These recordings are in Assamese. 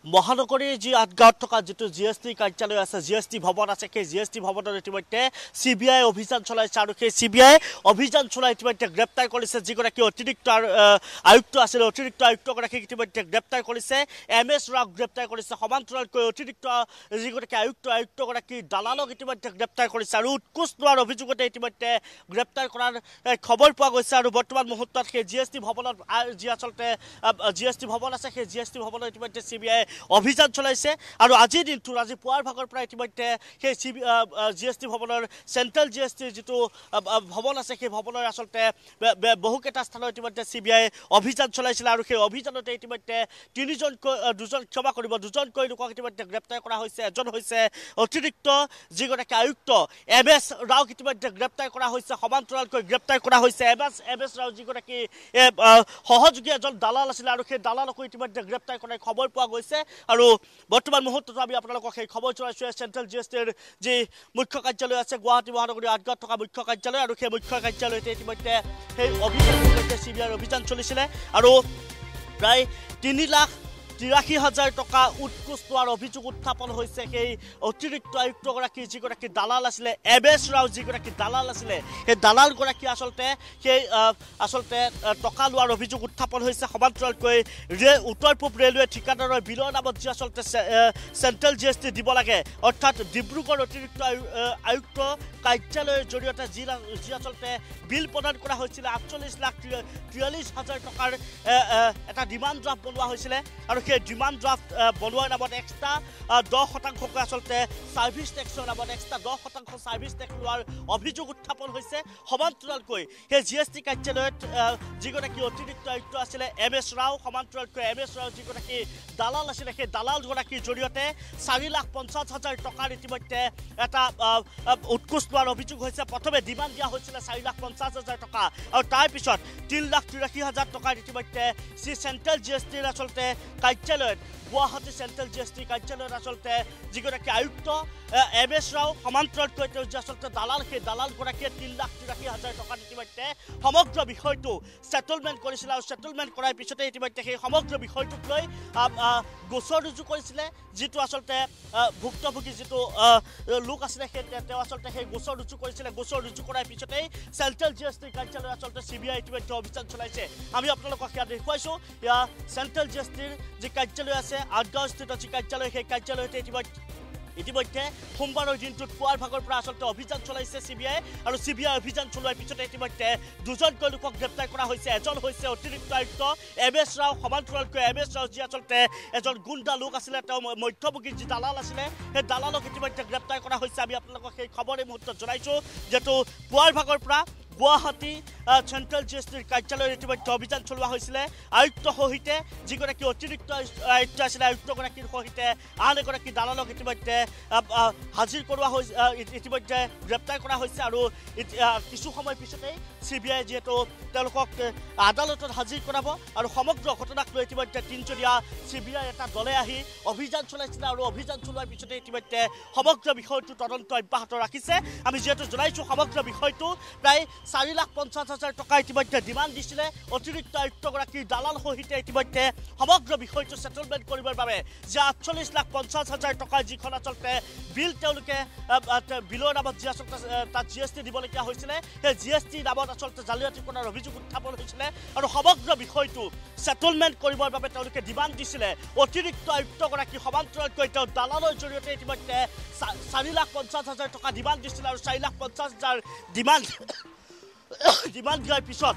মহানগৰীৰ যি আঠগাঁৱত থকা যিটো জিএছটি কাৰ্যালয় আছে জিএছটি ভৱন আছে সেই জিএছটি ভৱনৰ ইতিমধ্যে চিবিআই অভিযান চলাইছে আৰু সেই চিবিআই অভিযান চলাই ইতিমধ্যে গ্ৰেপ্তাৰ কৰিছে যিগৰাকী অতিৰিক্ত আয়ুক্ত আছিল অতিৰিক্ত আয়ুক্তগৰাকীক ইতিমধ্যে গ্ৰেপ্তাৰ কৰিছে এমএছ ৰাওক গ্ৰেপ্তাৰ কৰিছে সমান্তৰালকৈ অতিৰিক্ত যিগৰাকী আয়ুক্তগৰাকী দালালক ইতিমধ্যে গ্ৰেপ্তাৰ কৰিছে আৰু উৎকোচ লোৱাৰ অভিযোগতে ইতিমধ্যে গ্ৰেপ্তাৰ কৰাৰ খবৰ পোৱা গৈছে আৰু বৰ্তমান মুহূৰ্তত সেই জিএছটি ভৱনত যি আচলতে জিএছটি ভৱন আছে সেই জিএছটি ভৱনত ইতিমধ্যে চিবিআই অভিযান চলাইছে আৰু আজিৰ দিনটো আজি পুৱাৰ ভাগৰ পৰা ইতিমধ্যে সেই জিএছটি ভৱনৰ চেণ্ট্ৰেল জিএছটিৰ যিটো ভৱন আছে সেই ভৱনৰ আচলতে বহুকেইটা স্থানত ইতিমধ্যে চিবিআই অভিযান চলাইছিল আৰু সেই অভিযানতে ইতিমধ্যে দুজনকৈ লোকক ইতিমধ্যে গ্ৰেপ্তাৰ কৰা হৈছে এজন হৈছে অতিৰিক্ত যিগৰাকী আয়ুক্ত এমএছ ৰাওক ইতিমধ্যে গ্ৰেপ্তাৰ কৰা হৈছে সমান্তৰালকৈ গ্ৰেপ্তাৰ কৰা হৈছে এমএছ ৰাও যিগৰাকী সহযোগী এজন দালাল আছিল আৰু সেই দালালকো ইতিমধ্যে গ্ৰেপ্তাৰ কৰাৰ খবৰ পোৱা গৈছে আৰু বৰ্তমান মুহূৰ্তত আমি আপোনালোকক সেই খবৰ জনাইছোঁ চেণ্ট্ৰেল জিএছটিৰ যি মুখ্য কাৰ্যালয় আছে গুৱাহাটী মহানগৰীৰ আঠগাঁৱত থকা মুখ্য কাৰ্যালয় আৰু সেই মুখ্য কাৰ্যালয়তে ইতিমধ্যে সেই চিবিআইৰ অভিযান চলিছিলে আৰু প্ৰায় 3,83,000 টকা উৎকোচ লোৱাৰ অভিযোগ উত্থাপন হৈছে সেই অতিৰিক্ত আয়ুক্তগৰাকী যিগৰাকী দালাল আছিলে এমএছ ৰাও যিগৰাকী দালাল আছিলে সেই দালালগৰাকী আচলতে টকা লোৱাৰ অভিযোগ উত্থাপন হৈছে সমান্তৰালকৈ উত্তৰ পূব ৰেলৱে ঠিকাদাৰৰ বিলৰ নামত যি আচলতে চেণ্ট্ৰেল জিএছটি দিব লাগে অৰ্থাৎ ডিব্ৰুগড় অতিৰিক্ত আয়ুক্ত কাৰ্যালয়ৰ জৰিয়তে যি আচলতে বিল প্ৰদান কৰা হৈছিলে 48,43,000 টকাৰ এটা ডিমাণ্ড ড্ৰাফ্ট বনোৱা হৈছিলে আৰু সেই ডিমাণ্ড ড্ৰাফ্ট বনোৱাৰ নামত এক্সট্ৰা 10% আচলতে ছাৰ্ভিচ টেক্সৰ নামত এক্সট্ৰা 10% ছাৰ্ভিচ টেক্স লোৱাৰ অভিযোগ উত্থাপন হৈছে সমান্তৰালকৈ সেই জিএছটি কাৰ্যালয়ত যিগৰাকী অতিৰিক্ত আয়ুক্ত আছিলে এমএছ ৰাও সমান্তৰালকৈ এমএছ ৰাও যিগৰাকী দালাল আছিলে সেই দালালগৰাকীৰ জৰিয়তে 4,50,000 টকাৰ ইতিমধ্যে এটা উৎকোচ লোৱাৰ অভিযোগ হৈছে প্ৰথমে ডিমাণ্ড দিয়া হৈছিলে 4,50,000 টকা আৰু তাৰপিছত 3,83,000 টকাৰ ইতিমধ্যে চেণ্ট্ৰেল জিএছটিৰ আচলতে কাৰ্যালয়ত গুৱাহাটী চেণ্ট্ৰেল জিএছটি কাৰ্যালয়ত আচলতে যিগৰাকী আয়ুক্ত এমএছ ৰাও সমান্তৰালকৈ তেওঁ যি আচলতে দালাল সেই দালালগৰাকীয়ে 3,83,000 টকাত ইতিমধ্যে সমগ্ৰ বিষয়টো ছেটেলমেণ্ট কৰিছিল আৰু ছেটেলমেণ্ট কৰাৰ পিছতে ইতিমধ্যে সেই সমগ্ৰ বিষয়টোক লৈ গোচৰ ৰুজু কৰিছিলে যিটো আচলতে ভুক্তভোগী যিটো লোক আছিলে সেই তেওঁ আচলতে সেই গোচৰ ৰুজু কৰিছিলে গোচৰ ৰুজু কৰাৰ পিছতেই চেণ্ট্ৰেল জিএছটি কাৰ্যালয় আচলতে চিবিআই ইতিমধ্যে অভিযান চলাইছে আমি আপোনালোকক ইয়াত দেখুৱাইছোঁ চেণ্ট্ৰেল জিএছটিৰ যি কাৰ্যালয় আছে আঠগাঁৱস্থিত যি কাৰ্যালয় সেই কাৰ্যালয়তে ইতিমধ্যে সোমবাৰৰ দিনটোত পুৱাৰ ভাগৰ পৰা আচলতে অভিযান চলাইছে চিবিআই আৰু চিবিআই অভিযান চলোৱাৰ পিছতে ইতিমধ্যে দুজনকৈ লোকক গ্ৰেপ্তাৰ কৰা হৈছে এজন হৈছে অতিৰিক্ত আয়ুক্ত এমএছ ৰাও সমান্তৰালকৈ এমএছ ৰাও যি আচলতে এজন গুণ্ডা লোক আছিলে তেওঁ মধ্যভোগী যি দালাল আছিলে সেই দালালক ইতিমধ্যে গ্ৰেপ্তাৰ কৰা হৈছে আমি আপোনালোকক সেই খবৰ এই মুহূৰ্তত জনাইছোঁ যিহেতু পুৱাৰ ভাগৰ পৰা গুৱাহাটী চেণ্ট্ৰেল জিএছটিৰ কাৰ্যালয়ত ইতিমধ্যে অভিযান চলোৱা হৈছিলে আয়ুক্ত সহিতে যিগৰাকী অতিৰিক্ত আয়ুক্ত আছিলে আয়ুক্তগৰাকীৰ সহিতে আন এগৰাকী দালালক ইতিমধ্যে হাজিৰ কৰোৱা হৈছে ইতিমধ্যে গ্ৰেপ্তাৰ কৰা হৈছে আৰু কিছু সময় পিছতেই চিবিআই যিহেতু তেওঁলোকক আদালতত হাজিৰ কৰাব আৰু সমগ্ৰ ঘটনাক লৈ ইতিমধ্যে 3জনীয়া চিবিআই এটা দলে আহি অভিযান চলাইছিলে আৰু অভিযান চলোৱাৰ পিছতে ইতিমধ্যে সমগ্ৰ বিষয়টো তদন্ত অব্যাহত ৰাখিছে আমি যিহেতু জনাইছোঁ সমগ্ৰ বিষয়টো প্ৰায় 4,50,000 টকা ইতিমধ্যে ডিমাণ্ড দিছিলে অতিৰিক্ত আয়ুক্তগৰাকীৰ দালাল সহিতে ইতিমধ্যে সমগ্ৰ বিষয়টো ছেটেলমেণ্ট কৰিবৰ বাবে যে 48,50,000 টকাৰ যিখন আচলতে বিল তেওঁলোকে বিলৰ নামত যি আচলতে তাত জিএছটি দিবলগীয়া হৈছিলে সেই জিএছটি নামত আচলতে জালিয়াতি কৰাৰ অভিযোগ উত্থাপন হৈছিলে আৰু সমগ্ৰ বিষয়টো ছেটেলমেণ্ট কৰিবৰ বাবে তেওঁলোকে ডিমাণ্ড দিছিলে অতিৰিক্ত আয়ুক্তগৰাকী সমান্তৰালকৈ তেওঁ দালালৰ জৰিয়তে ইতিমধ্যে 4,50,000 টকা ডিমাণ্ড দিছিলে আৰু 4,50,000 ডিমাণ্ড দিয়াৰ পিছত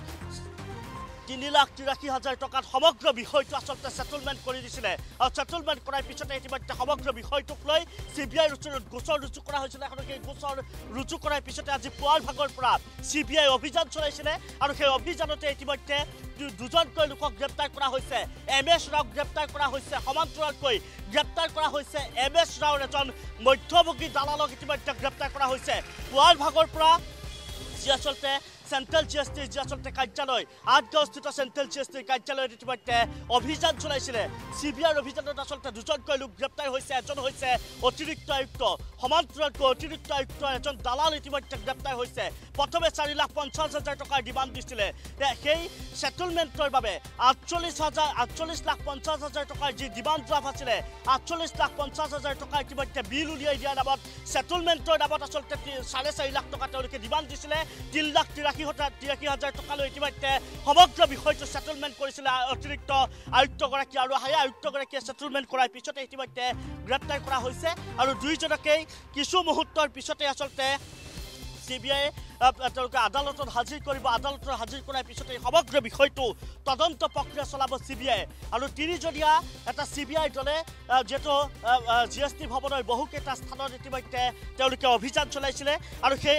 3,83,000 টকাত সমগ্ৰ বিষয়টো আচলতে ছেটেলমেণ্ট কৰি দিছিলে আৰু ছেটেলমেণ্ট কৰাৰ পিছতে ইতিমধ্যে সমগ্ৰ বিষয়টোক লৈ চিবিআইৰ ওচৰত গোচৰ ৰুজু কৰা হৈছিলে আৰু সেই গোচৰ ৰুজু কৰাৰ পিছতে আজি পুৱাৰ ভাগৰ পৰা চিবিআই অভিযান চলাইছিলে আৰু সেই অভিযানতে ইতিমধ্যে দুজনকৈ লোকক গ্ৰেপ্তাৰ কৰা হৈছে এমএছ ৰাওক গ্ৰেপ্তাৰ কৰা হৈছে সমান্তৰালকৈ গ্ৰেপ্তাৰ কৰা হৈছে এমএছ ৰাওৰ এজন মধ্যভোগী দালালক ইতিমধ্যে গ্ৰেপ্তাৰ কৰা হৈছে পুৱাৰ ভাগৰ পৰা যি আচলতে চেণ্ট্ৰেল জিএছটিৰ যি আচলতে কাৰ্যালয় আঠগাঁওস্থিত চেণ্ট্ৰেল জিএছটিৰ কাৰ্যালয়ত ইতিমধ্যে অভিযান চলাইছিলে চিবিআইৰ অভিযানত আচলতে দুজনকৈ লোক গ্ৰেপ্তাৰ হৈছে এজন হৈছে অতিৰিক্ত আয়ুক্ত সমান্তৰালকৈ অতিৰিক্ত আয়ুক্ত এজন দালাল ইতিমধ্যে গ্ৰেপ্তাৰ হৈছে প্ৰথমে 4,50,000 টকাৰ ডিমাণ্ড দিছিলে সেই সেটেলমেন্টৰ বাবে 48,50,000 টকাৰ যি ডিমাণ্ড ড্ৰাফ্ট আছিলে 48,50,000 টকা ইতিমধ্যে বিল উলিয়াই দিয়াৰ নামত সেটেলমেন্টৰ নামত আচলতে 4.5 লাখ টকা তেওঁলোকে ডিমাণ্ড দিছিলে 3,83,000 টকালৈ ইতিমধ্যে সমগ্ৰ বিষয়টো সেটেলমেন্ট কৰিছিলে অতিৰিক্ত আয়ুক্তগৰাকী আৰু হাই আয়ুক্তগৰাকীয়ে সেটেলমেন্ট কৰাৰ পিছতে ইতিমধ্যে গ্ৰেপ্তাৰ কৰা হৈছে আৰু দুইজনকেই কিছু মুহূৰ্তৰ পিছতে আচলতে চিবিআই তেওঁলোকে আদালতত হাজিৰ কৰিব আদালতত হাজিৰ কৰাৰ পিছতে সমগ্ৰ বিষয়টো তদন্ত প্ৰক্ৰিয়া চলাব চিবিআই আৰু তিনিজনীয়া এটা চিবিআই দলে যেটো জিএছটি ভৱনৰ বহুকেইটা স্থানত ইতিমধ্যে তেওঁলোকে অভিযান চলাইছিলে আৰু সেই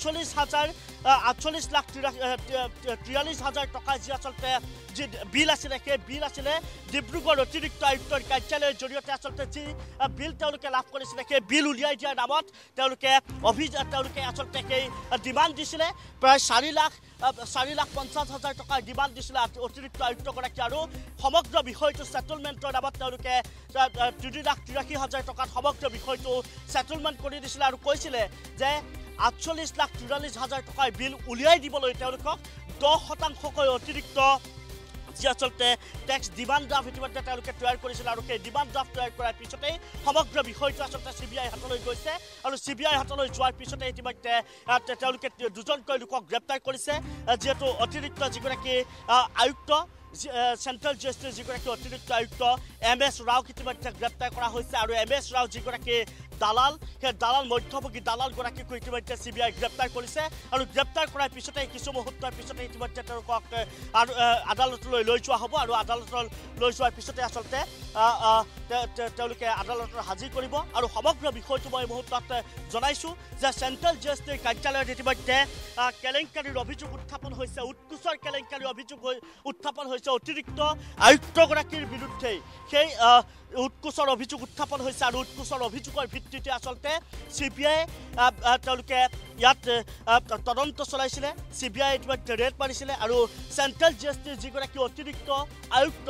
48,43,43,000 টকা যি আচলতে যি বিল আছিলে সেই বিল আছিলে ডিব্ৰুগড় অতিৰিক্ত আয়ুক্তৰ কাৰ্যালয়ৰ জৰিয়তে আচলতে যি বিল তেওঁলোকে লাভ কৰিছিলে সেই বিল উলিয়াই দিয়াৰ নামত তেওঁলোকে আচলতে সেই ডিমাণ্ড দিছিলে প্ৰায় 4,50,000 টকাৰ ডিমাণ্ড দিছিলে অতিৰিক্ত আয়ুক্তগৰাকী আৰু সমগ্ৰ বিষয়টো সেটেলমেন্টৰ নামত তেওঁলোকে 3,83,000 টকাত সমগ্ৰ বিষয়টো সেটেলমেন্ট কৰি দিছিলে আৰু কৈছিলে যে 48,44,000 টকাৰ বিল উলিয়াই দিবলৈ তেওঁলোকক 10% অতিৰিক্ত যি আচলতে টেক্স ডিমাণ্ড ড্ৰাফ্ট ইতিমধ্যে তেওঁলোকে তৈয়াৰ কৰিছিল আৰু সেই ডিমাণ্ড ড্ৰাফ্ট তৈয়াৰ কৰাৰ পিছতেই সমগ্ৰ বিষয়টো আচলতে চিবিআই হাতলৈ গৈছে আৰু চিবিআই হাতলৈ যোৱাৰ পিছতে ইতিমধ্যে তেওঁলোকে দুজনকৈ লোকক গ্ৰেপ্তাৰ কৰিছে যিহেতু অতিৰিক্ত যিগৰাকী আয়ুক্ত চেণ্ট্ৰেল জিএছটিৰ যিগৰাকী অতিৰিক্ত আয়ুক্ত MS ৰাওক ইতিমধ্যে গ্ৰেপ্তাৰ কৰা হৈছে আৰু MS ৰাও যিগৰাকী দালাল সেই দালাল মধ্যভোগী দালালগৰাকীক ইতিমধ্যে চিবিআই গ্ৰেপ্তাৰ কৰিছে আৰু গ্ৰেপ্তাৰ কৰাৰ পিছতে কিছু মুহূৰ্তৰ পিছতে ইতিমধ্যে তেওঁলোকক আদালতলৈ লৈ যোৱা হ'ব আৰু আদালতলৈ লৈ যোৱাৰ পিছতে আচলতে তেওঁলোকে আদালতত হাজিৰ কৰিব আৰু সমগ্ৰ বিষয়টো মই মুহূৰ্তত জনাইছোঁ যে চেণ্ট্ৰেল জিএছটিৰ কাৰ্যালয়ত ইতিমধ্যে কেলেংকাৰীৰ অভিযোগ উত্থাপন হৈছে উৎকোচৰ কেলেংকাৰীৰ অভিযোগ উত্থাপন হৈছে অতিৰিক্ত আয়ুক্তগৰাকীৰ বিৰুদ্ধে সেই উৎকোচৰ অভিযোগ উত্থাপন হৈছে আৰু উৎকোচৰ অভিযোগৰ ভিত্তিতে আচলতে চিবিআই তেওঁলোকে ইয়াত তদন্ত চলাইছিলে চিবিআই ইতিমধ্যে ৰেড মাৰিছিলে আৰু চেণ্ট্ৰেল জিএছটিৰ যিগৰাকী অতিৰিক্ত আয়ুক্ত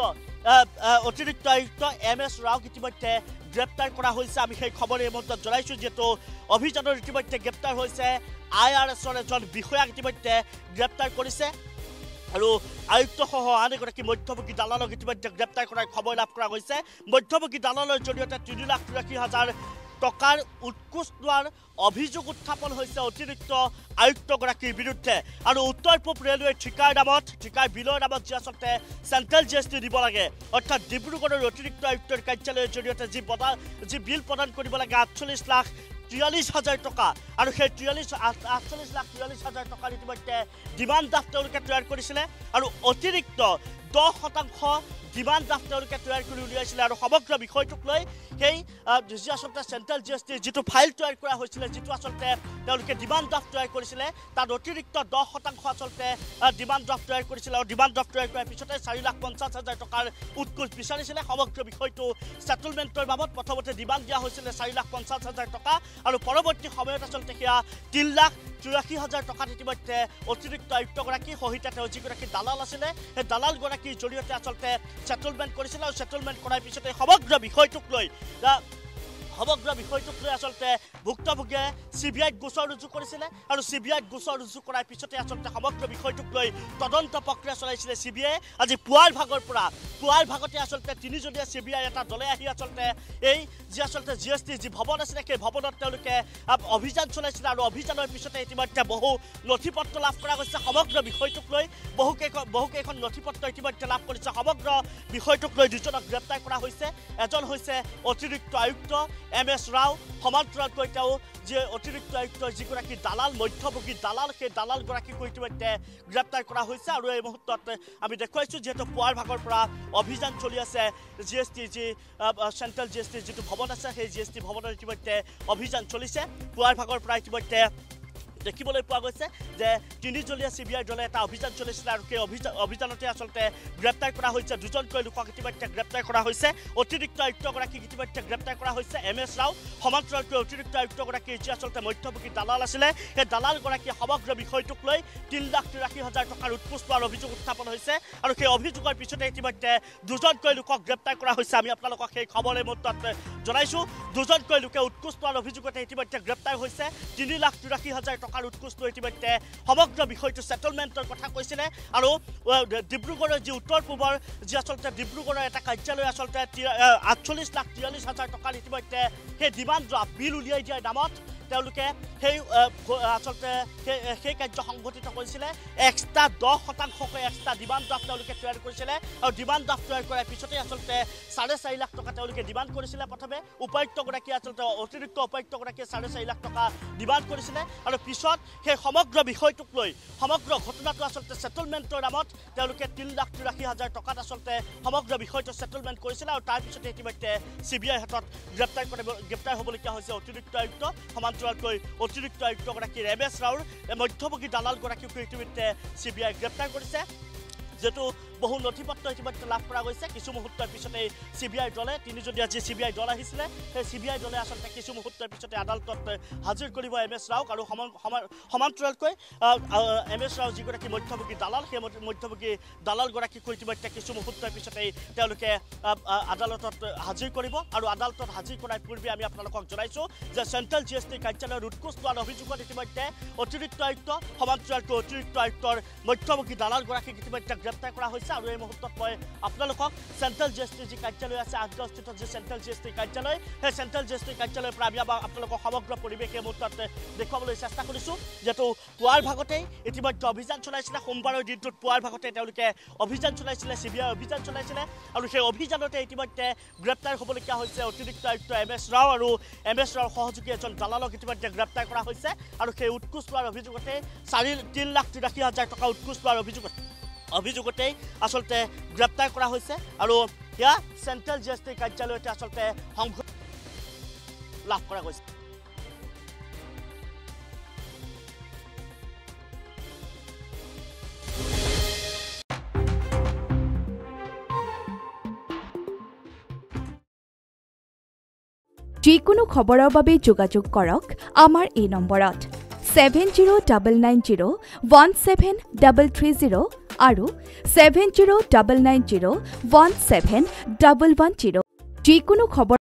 MS ৰাওক ইতিমধ্যে গ্ৰেপ্তাৰ কৰা হৈছে আমি সেই খবৰ এই মুহূৰ্তত জনাইছোঁ যিহেতু অভিযানৰ ইতিমধ্যে গ্ৰেপ্তাৰ হৈছে IRSৰ এজন বিষয়াক ইতিমধ্যে গ্ৰেপ্তাৰ কৰিছে আৰু আয়ুক্তসহ আন এগৰাকী মধ্যভোগী দালালক ইতিমধ্যে গ্ৰেপ্তাৰ কৰাৰ খবৰ লাভ কৰা হৈছে মধ্যভোগী দালালৰ জৰিয়তে 3,83,000 টকাৰ উৎকোচ লোৱাৰ অভিযোগ উত্থাপন হৈছে অতিৰিক্ত আয়ুক্তগৰাকীৰ বিৰুদ্ধে আৰু উত্তৰ পূব ৰেলৱে ঠিকাৰ বিলৰ নামত যি আচলতে চেণ্ট্ৰেল জিএছটি দিব লাগে অৰ্থাৎ ডিব্ৰুগড়ৰ অতিৰিক্ত আয়ুক্তৰ কাৰ্যালয়ৰ জৰিয়তে যি বিল প্ৰদান কৰিব লাগে 48,43,000 টকা আৰু সেই 48,43,000 টকাৰ ইতিমধ্যে ডিমাণ্ড ড্ৰাফ্ট তেওঁলোকে তৈয়াৰ কৰিছিলে আৰু অতিৰিক্ত 10% ডিমাণ্ড ড্ৰাফ্ট তেওঁলোকে তৈয়াৰ কৰি উলিয়াইছিলে আৰু সমগ্ৰ বিষয়টোক লৈ সেই যি আচলতে চেণ্ট্ৰেল জিএছটিৰ যিটো ফাইল তৈয়াৰ কৰা হৈছিলে যিটো আচলতে তেওঁলোকে ডিমাণ্ড ড্ৰাফ্ট তৈয়াৰ কৰিছিলে তাত অতিৰিক্ত 10% আচলতে ডিমাণ্ড ড্ৰাফ্ট তৈয়াৰ কৰিছিলে আৰু ডিমাণ্ড ড্ৰাফ্ট তৈয়াৰ কৰাৰ পিছতে 4,50,000 টকাৰ উৎকোচ বিচাৰিছিলে সমগ্ৰ বিষয়টো সেটেলমেন্টৰ বাবদ প্ৰথমতে ডিমাণ্ড দিয়া হৈছিলে 4,50,000 টকা আৰু পৰৱৰ্তী সময়ত আচলতে সেয়া 3,83,000 টকাত ইতিমধ্যে অতিৰিক্ত আয়ুক্তগৰাকী সহিতে তেওঁ যিগৰাকী দালাল আছিলে সেই দালালগৰাকীৰ জৰিয়তে আচলতে সেটেলমেন্ট কৰিছিল আৰু সেটেলমেন্ট কৰাৰ পিছতে সমগ্ৰ বিষয়টোক লৈ আচলতে ভুক্তভোগীয়ে চিবিআইত গোচৰ ৰুজু কৰিছিলে আৰু চিবিআইত গোচৰ ৰুজু কৰাৰ পিছতে আচলতে সমগ্ৰ বিষয়টোক লৈ তদন্ত প্ৰক্ৰিয়া চলাইছিলে চিবিআই আজি পুৱাৰ ভাগতে আচলতে তিনিজনীয়া চিবিআই এটা দলে আহি আচলতে এই যি আচলতে জিএছটি যি ভৱন আছিলে সেই ভৱনত তেওঁলোকে অভিযান চলাইছিলে আৰু অভিযানৰ পিছতে ইতিমধ্যে বহু নথিপত্ৰ লাভ কৰা হৈছে সমগ্ৰ বিষয়টোক লৈ বহুকেইখন নথিপত্ৰ ইতিমধ্যে লাভ কৰিছে সমগ্ৰ বিষয়টোক লৈ দুজনক গ্ৰেপ্তাৰ কৰা হৈছে এজন হৈছে অতিৰিক্ত আয়ুক্ত MS ৰাও সমান্তৰালকৈ তেওঁ যে অতিৰিক্ত আয়ুক্তৰ যিগৰাকী দালাল মধ্যভোগী দালাল সেই দালালগৰাকীক ইতিমধ্যে গ্ৰেপ্তাৰ কৰা হৈছে আৰু এই মুহূৰ্তত আমি দেখুৱাইছোঁ যিহেতু পুৱাৰ ভাগৰ পৰা অভিযান চলি আছে জিএছটি যি চেণ্ট্ৰেল জিএছটিৰ যিটো ভৱন আছে সেই জিএছটি ভৱনৰ ইতিমধ্যে অভিযান চলিছে পুৱাৰ ভাগৰ পৰা ইতিমধ্যে দেখিবলৈ পোৱা গৈছে যে তিনিজনীয়া চিবিআই দলে এটা অভিযান চলাইছিল আৰু সেই অভিযানতে আচলতে গ্ৰেপ্তাৰ কৰা হৈছে দুজনকৈ লোকক ইতিমধ্যে গ্ৰেপ্তাৰ কৰা হৈছে অতিৰিক্ত আয়ুক্তগৰাকীক ইতিমধ্যে গ্ৰেপ্তাৰ কৰা হৈছে MS ৰাও সমান্তৰালকৈ অতিৰিক্ত আয়ুক্তগৰাকী যি আচলতে মধ্যভোগী দালাল আছিলে সেই দালালগৰাকীয়ে সমগ্ৰ বিষয়টোক লৈ 3,83,000 টকাৰ উৎকোচ লোৱাৰ অভিযোগ উত্থাপন হৈছে আৰু সেই অভিযোগৰ পিছতে ইতিমধ্যে দুজনকৈ লোকক গ্ৰেপ্তাৰ কৰা হৈছে আমি আপোনালোকক সেই খবৰ এই মুহূৰ্তত জনাইছো দুজনকৈ লোকে উৎকোচ লোৱাৰ অভিযোগতে ইতিমধ্যে গ্ৰেপ্তাৰ হৈছে 3,83,000 টকাৰ উৎকোচ লৈ ইতিমধ্যে সমগ্ৰ বিষয়টো সেটেলমেন্টৰ কথা কৈছিলে আৰু ডিব্ৰুগড়ৰ যি উত্তৰ পূবৰ যি আচলতে ডিব্ৰুগড়ৰ এটা কাৰ্যালয় আচলতে 48,43,000 টকাৰ ইতিমধ্যে সেই ডিমাণ্ড ড্ৰাফ্ট বিল উলিয়াই দিয়াৰ নামত তেওঁলোকে সেই আচলতে সেই কাৰ্য সংঘটিত কৰিছিলে এক্সট্ৰা 10% এক্সট্ৰা ডিমাণ্ড ড্ৰাফ্ট তেওঁলোকে তৈয়াৰ কৰিছিলে আৰু ডিমাণ্ড ড্ৰাফ্ট তৈয়াৰ কৰাৰ পিছতে আচলতে 4.5 লাখ টকা তেওঁলোকে ডিমাণ্ড কৰিছিলে প্ৰথমে উপায়ুক্তগৰাকী আচলতে অতিৰিক্ত উপায়ুক্তগৰাকীয়ে 4.5 লাখ টকা ডিমাণ্ড কৰিছিলে আৰু পিছত সেই সমগ্ৰ বিষয়টোক লৈ সমগ্ৰ ঘটনাটো আচলতে সেটেলমেন্টৰ নামত তেওঁলোকে 3,83,000 টকাত আচলতে সমগ্ৰ বিষয়টো সেটেলমেন্ট কৰিছিলে আৰু তাৰ পিছতে ইতিমধ্যে চিবিআই হাতত গ্ৰেপ্তাৰ হ'বলগীয়া হৈছে অতিৰিক্ত আয়ুক্ত সমান্তৰালকৈ অতিৰিক্ত আয়ুক্তগৰাকী MS ৰাওৰ মধ্যভোগী দালালগৰাকীকো ইতিমধ্যে চিবিআই গ্ৰেপ্তাৰ কৰিছে যেটো বহু নথিপত্ৰ ইতিমধ্যে লাভ কৰা গৈছে কিছু মুহূৰ্তৰ পিছতে চিবিআই দলে তিনিজনীয়া যি চিবিআই দল আহিছিলে সেই চিবিআই দলে আচলতে কিছু মুহূৰ্তৰ পিছতে আদালতত হাজিৰ কৰিব MS ৰাওক আৰু সমান্তৰালকৈ MS ৰাও যিগৰাকী মধ্যভোগী দালাল সেই মধ্যভোগী দালালগৰাকীকো ইতিমধ্যে কিছু মুহূৰ্তৰ পিছতে তেওঁলোকে আদালতত হাজিৰ কৰিব আৰু আদালতত হাজিৰ কৰাৰ পূৰ্বে আমি আপোনালোকক জনাইছো যে চেণ্ট্ৰেল GST কাৰ্যালয়ৰ উৎকোচ লোৱাৰ অভিযোগত ইতিমধ্যে অতিৰিক্ত আয়ুক্ত সমান্তৰালকৈ অতিৰিক্ত আয়ুক্তৰ মধ্যভোগী দালালগৰাকীক ইতিমধ্যে গ্ৰেপ্তাৰ কৰা হৈছে আৰু এই মুহূৰ্তত মই আপোনালোকক চেণ্ট্ৰেল GST যি কাৰ্যালয় আছে আগ্ৰস্থিত যি চেণ্ট্ৰেল GST কাৰ্যালয় সেই চেণ্ট্ৰেল GST কাৰ্যালয়ৰ পৰা আমি আপোনালোকক সমগ্ৰ পৰিৱেশ এই মুহূৰ্তত দেখুৱাবলৈ চেষ্টা কৰিছো যেটো পুৱাৰ ভাগতেই ইতিমধ্যে অভিযান চলাইছিলে সোমবাৰৰ দিনটোত পুৱাৰ ভাগতে তেওঁলোকে অভিযান চলাইছিলে চিবিআই অভিযান চলাইছিলে আৰু সেই অভিযানতে ইতিমধ্যে গ্ৰেপ্তাৰ হ'বলগীয়া হৈছে অতিৰিক্ত আয়ুক্ত MS ৰাও আৰু MS ৰাওৰ সহযোগী এজন দালালক ইতিমধ্যে গ্ৰেপ্তাৰ কৰা হৈছে আৰু সেই উৎকোচ লোৱাৰ অভিযোগতে 3,83,000 টকা উৎকোচ লোৱাৰ অভিযোগতে আচলতে গ্ৰেপ্তাৰ কৰা হৈছে আৰু ইয়া চেণ্ট্ৰেল GST কাৰ্যালয়তে আচলতে সংঘ লাভ কৰা গৈছে যিকোনো খবৰৰ বাবে যোগাযোগ কৰক আমাৰ এই নম্বৰত 7099017330 আৰু 7099017110 যিকোনো খবৰ